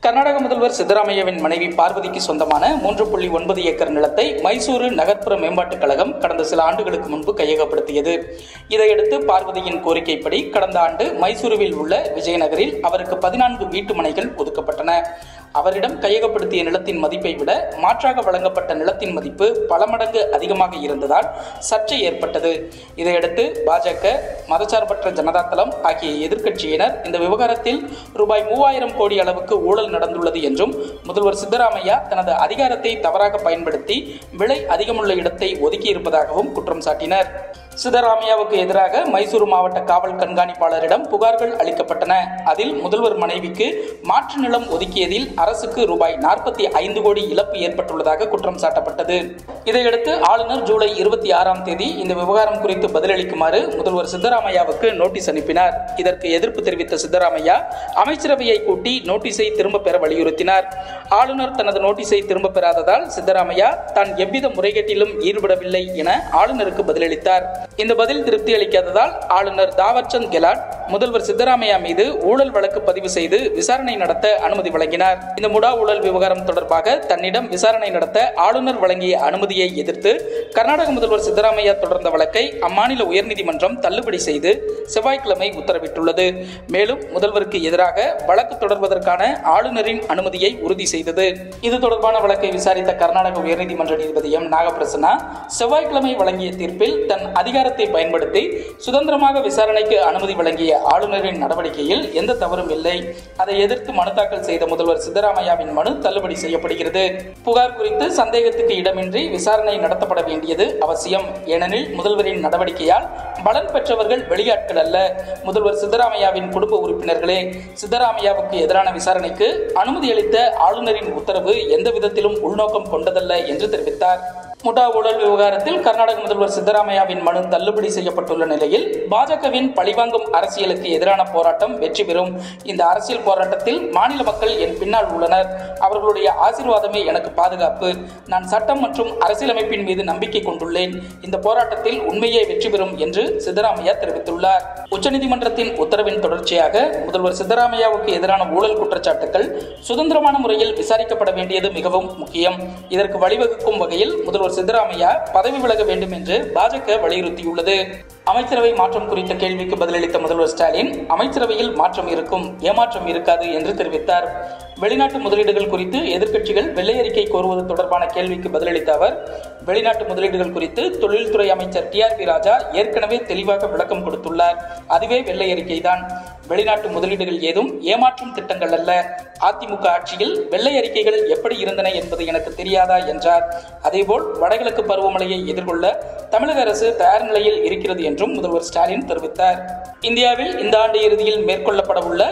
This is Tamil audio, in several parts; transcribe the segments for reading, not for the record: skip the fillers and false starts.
கர்நாடக முதல்வர் சித்தராமையாவின் மனைவி பார்வதிக்கு சொந்தமான 3.9 ஏக்கர் நிலத்தை மைசூரு நகர்ப்புற மேம்பாட்டுக் கழகம் கடந்த சில ஆண்டுகளுக்கு முன்பு கையகப்படுத்தியது. இதையடுத்து பார்வதியின் கோரிக்கைப்படி கடந்த ஆண்டு மைசூருவில் உள்ள விஜயநகரில் அவருக்கு 14 வீட்டு மனைகள் ஒதுக்கப்பட்டன. அவரிடம் கையகப்படுத்திய நிலத்தின் மதிப்பை விட மாற்றாக வழங்கப்பட்ட நிலத்தின் மதிப்பு பல மடங்கு அதிகமாக இருந்ததால் சர்ச்சை ஏற்பட்டது. இதையடுத்து பாஜக, மதசார்பற்ற ஜனதா தளம் ஆகிய எதிர்க்கட்சியினர் இந்த விவகாரத்தில் ரூபாய் 3000 கோடி அளவுக்கு ஊழல் நடந்துள்ளது என்றும் முதல்வர் சித்தராமையா தனது அதிகாரத்தை தவறாக பயன்படுத்தி விலை அதிகமுள்ள இடத்தை ஒதுக்கியிருப்பதாகவும் குற்றம் சாட்டினர். சித்தராமையாவுக்கு எதிராக மைசூரு மாவட்ட காவல் கண்காணிப்பாளரிடம் புகார்கள் அளிக்கப்பட்டன. அதில் முதல்வர் மனைவிக்கு மாற்று நிலம் ஒதுக்கியதில் அரசுக்கு ரூபாய் 45 கோடி இழப்பு ஏற்பட்டுள்ளதாக குற்றம் சாட்டப்பட்டது. இதையடுத்து ஆளுநர் ஜூலை 26ஆம் தேதி இந்த விவகாரம் குறித்து பதிலளிக்குமாறு முதல்வர் சித்தராமையாவுக்கு நோட்டீஸ் அனுப்பினார். இதற்கு எதிர்ப்பு தெரிவித்த சித்தராமையா அமைச்சரவையை கூட்டி நோட்டீஸை திரும்ப பெற வலியுறுத்தினார். ஆளுநர் தனது நோட்டீஸை திரும்ப பெறாததால் சித்தராமையா தான் எவ்வித முறைகேட்டிலும் ஈடுபடவில்லை என ஆளுநருக்கு பதிலளித்தார். இந்த பதில் திருப்தி அளிக்காததால் ஆளுநர் தாவர்சந்த் கெலாட் முதல்வர் சித்தராமையா மீது ஊழல் வழக்கு பதிவு செய்து விசாரணை நடத்த அனுமதி வழங்கினார். இந்த முடா ஊழல் விவகாரம் தொடர்பாக தன்னிடம் விசாரணை நடத்த ஆளுநர் வழங்கிய அனுமதியை எதிர்த்து கர்நாடக முதல்வர் சித்தராமையா தொடர்ந்த வழக்கை அம்மாநில உயர்நீதிமன்றம் தள்ளுபடி செய்து செவ்வாய்க்கிழமை உத்தரவிட்டுள்ளது. மேலும் முதல்வருக்கு எதிராக வழக்கு தொடர்வதற்கான ஆளுநரின் அனுமதியை உறுதி செய்தது. இது தொடர்பான வழக்கை விசாரித்த கர்நாடக உயர்நீதிமன்ற நீதிபதி எம் நாகபிரசன்னா செவ்வாய்க்கிழமை வழங்கிய தீர்ப்பில் தன் அதிகாரத்தை பயன்படுத்தி சுதந்திரமாக விசாரணைக்கு அனுமதி வழங்கிய ஆளுநரின் நடவடிக்கையில் எந்த தவறும் இல்லை. அதை எதிர்த்து மனு தாக்கல் செய்த முதல்வர் சித்தராமையாவின் மனு தள்ளுபடி செய்யப்படுகிறது. புகார் குறித்து சந்தேகத்துக்கு இடமின்றி விசாரணை நடத்தப்பட வேண்டியது அவசியம். ஏனெனில் முதல்வரின் நடவடிக்கையால் பலன் பெற்றவர்கள் வெளியாட்கள் அல்ல, முதல்வர் சித்தராமையாவின் குடும்ப உறுப்பினர்களே. சித்தராமையாவுக்கு எதிரான விசாரணைக்கு அனுமதி அளித்த ஆளுநரின் உத்தரவு எந்த விதத்திலும் உள்நோக்கம் கொண்டதல்ல என்று தெரிவித்தார். முடா ஊழல் விவகாரத்தில் கர்நாடக முதல்வர் சித்தராமையாவின் மனு தள்ளுபடி செய்யப்பட்டுள்ள நிலையில் பாஜகவின் பழிவாங்கும் அரசியலுக்கு எதிரான போராட்டம் வெற்றி பெறும். இந்த அரசியல் போராட்டத்தில் மாநில மக்கள் என் பின்னால் உள்ளனர். அவர்களுடைய ஆசீர்வாதமே எனக்கு பாதுகாப்பு. நான் சட்டம் மற்றும் அரசியலமைப்பின் மீது நம்பிக்கை கொண்டுள்ளேன். இந்த போராட்டத்தில் உண்மையே வெற்றி பெறும் என்று சித்தராமையா தெரிவித்துள்ளார். உச்சநீதிமன்றத்தின் உத்தரவின் தொடர்ச்சியாக முதல்வர் சித்தராமையாவுக்கு எதிரான ஊழல் குற்றச்சாட்டுகள் சுதந்திரமான முறையில் விசாரிக்கப்பட வேண்டியது மிகவும் முக்கியம். இதற்கு வழிவகுக்கும் வகையில் முதல்வர் சித்தராமையா பதவி விலக வேண்டும் என்று பாஜக வலியுறுத்தியுள்ளது. அமைச்சரவை மாற்றம் குறித்த கேள்விக்கு பதிலளித்த முதல்வர் ஸ்டாலின் அமைச்சரவையில் மாற்றம் இருக்கும், ஏமாற்றம் இருக்காது என்று தெரிவித்தார். வெளிநாட்டு முதலீடுகள் குறித்து எதிர்க்கட்சிகள் வெள்ளை அறிக்கை கோருவது தொடர்பான கேள்விக்கு பதிலளித்த அவர் வெளிநாட்டு முதலீடுகள் குறித்து தொழில்துறை அமைச்சர் TRP ராஜா ஏற்கனவே தெளிவாக விளக்கம் கொடுத்துள்ளார். அதுவே வெள்ளை அறிக்கை தான். வெளிநாட்டு முதலீடுகள் ஏதும் ஏமாற்றும் திட்டங்கள் அல்ல. அதிமுக ஆட்சியில் வெள்ளை அறிக்கைகள் எப்படி இருந்தன என்பது எனக்கு தெரியாதா என்றார். அதேபோல் வடகிழக்கு பருவமழையை எதிர்கொள்ள தமிழக அரசு தயார் நிலையில் இருக்கிறது என்றும் முதல்வர் ஸ்டாலின் தெரிவித்தார். இந்தியாவில் இந்த ஆண்டு இறுதியில் மேற்கொள்ளப்பட உள்ள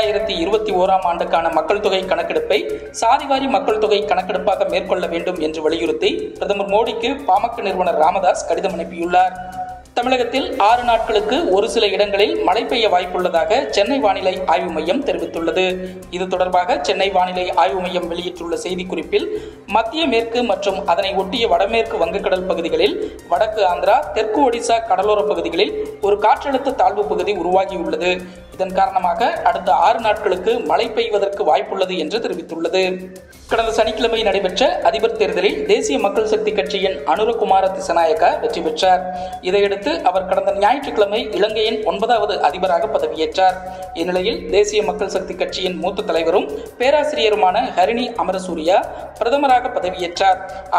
2021ஆம் ஆண்டுக்கான மக்கள் தொகை கணக்கெடுப்பை சாதிவாரி மக்கள் தொகை கணக்கெடுப்பாக மேற்கொள்ள வேண்டும் என்று வலியுறுத்தி பிரதமர் மோடிக்கு பாமக நிறுவனர் ராமதாஸ் கடிதம் அனுப்பியுள்ளார். தமிழகத்தில் 6 நாட்களுக்கு ஒரு சில இடங்களில் மழை பெய்ய வாய்ப்புள்ளதாக சென்னை வானிலை ஆய்வு மையம் தெரிவித்துள்ளது. இது தொடர்பாக சென்னை வானிலை ஆய்வு மையம் வெளியிட்டுள்ள செய்திக்குறிப்பில் மத்திய மேற்கு மற்றும் அதனை ஒட்டிய வடமேற்கு வங்கக்கடல் பகுதிகளில், வடக்கு ஆந்திரா, தெற்கு ஒடிசா கடலோர பகுதிகளில் ஒரு காற்றழுத்த தாழ்வு பகுதி உருவாகியுள்ளது. இதன் காரணமாக அடுத்த 6 நாட்களுக்கு மழை பெய்வதற்கு வாய்ப்புள்ளது என்று தெரிவித்துள்ளது. கடந்த சனிக்கிழமை நடைபெற்ற அதிபர் தேர்தலில் தேசிய மக்கள் சக்தி கட்சியின் அனுரகுமார திசநாயக்கா வெற்றி பெற்றார். இதையடுத்து அவர் கடந்த ஞாயிற்றுக்கிழமை இலங்கையின் 9வது அதிபராக பதவியேற்றார். இந்நிலையில் தேசிய மக்கள் சக்தி கட்சியின் மூத்த தலைவரும் பேராசிரியருமான ஹரிணி அமரசூரியா பிரதமராக பதவியேற்றார்.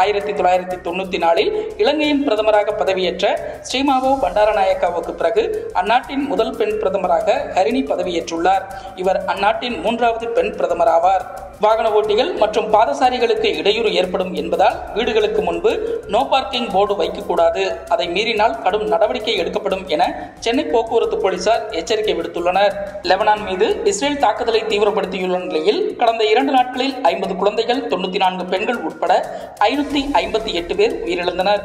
1994இல் இலங்கையின் பிரதமராக பதவியேற்ற ஸ்ரீமாவோ பண்டாரநாயக்காவுக்கு பிறகு அந்நாட்டின் முதல் பெண் பிரதமராக ஹரிணி பதவியேற்றுள்ளார். இவர் அந்நாட்டின் 3வது பெண் பிரதமர் ஆவார். வாகன ஓட்டிகள் மற்றும் பாதசாரிகளுக்கு இடையூறு ஏற்படும் என்பதால் வீடுகளுக்கு முன்பு நோ பார்க்கிங் போர்டு வைக்கக்கூடாது, அதை மீறினால் கடும் நடவடிக்கை எடுக்கப்படும் என சென்னை போக்குவரத்து போலீசார் எச்சரிக்கை விடுத்துள்ளனர். லெபனான் மீது இஸ்ரேல் தாக்குதலை தீவிரப்படுத்தியுள்ள நிலையில் கடந்த 2 நாட்களில் 50 குழந்தைகள், 94 பெண்கள் உட்பட 558 பேர் உயிரிழந்தனர்.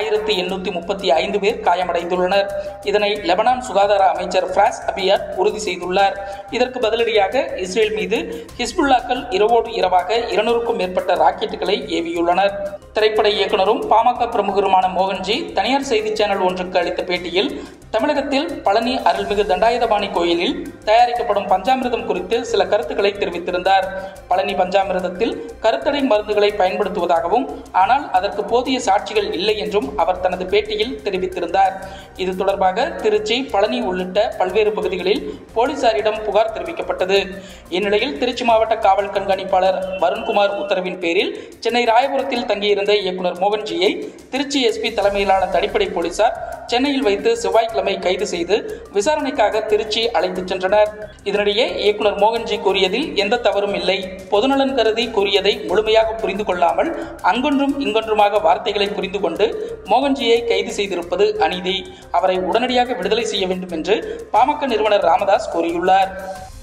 1835 பேர் காயமடைந்துள்ளனர். இதனை லெபனான் சுகாதார அமைச்சர் ஃபிராஸ் அபியாட் உறுதி செய்துள்ளார். இதற்கு பதிலடியாக இஸ்ரேல் மீது ஹிஸ்புல்லாக்கள் இரவோடு இரவாக 200க்கும் மேற்பட்ட ராக்கெட்டுகளை ஏவியுள்ளனர். திரைப்பட இயக்குனரும் பாமக பிரமுகருமான மோகன்ஜி தனியார் செய்தி சேனல் ஒன்றுக்கு அளித்த பேட்டியில் தமிழகத்தில் பழனி அருள்மிகு தண்டாயுதபாணி கோயிலில் தயாரிக்கப்படும் பஞ்சாமிர்தம் குறித்து சில கருத்துக்களை தெரிவித்திருந்தார். பழனி பஞ்சாமிர்தத்தில் கருத்தடை மருந்துகளை பயன்படுத்துவதாகவும் ஆனால் அதற்கு போதிய சாட்சிகள் இல்லை என்றும் அவர் தனது பேட்டியில் தெரிவித்திருந்தார். இது தொடர்பாக திருச்சி, பழனி உள்ளிட்ட பல்வேறு பகுதிகளில் போலீசாரிடம் புகார் தெரிவிக்கப்பட்டது. இந்நிலையில் திருச்சி மாவட்ட காவல் கண்காணிப்பாளர் வருண்குமார் உத்தரவின் பேரில் சென்னை ராயபுரத்தில் தங்கியிருந்த இயக்குனர் மோகன்ஜியை திருச்சி எஸ்பி தலைமையிலான தனிப்படை போலீசார் சென்னையில் வைத்து செவ்வாய்க்கிழமை கைது செய்து விசாரணைக்காக திருச்சி அழைத்துச் சென்றனர். இதனிடையே இயக்குனர் மோகன்ஜி கூறியதில் எந்த தவறும் இல்லை, பொதுநலன் கருதி கூறியதை முழுமையாக புரிந்து கொள்ளாமல் அங்கொன்றும் இங்கொன்றுமாக வார்த்தைகளை புரிந்து கொண்டு மோகன்ஜியை கைது செய்திருப்பது அநீதி. அவரை உடனடியாக விடுதலை செய்ய வேண்டும் என்று பாமக நிறுவனர் ராமதாஸ் கூறியுள்ளார்.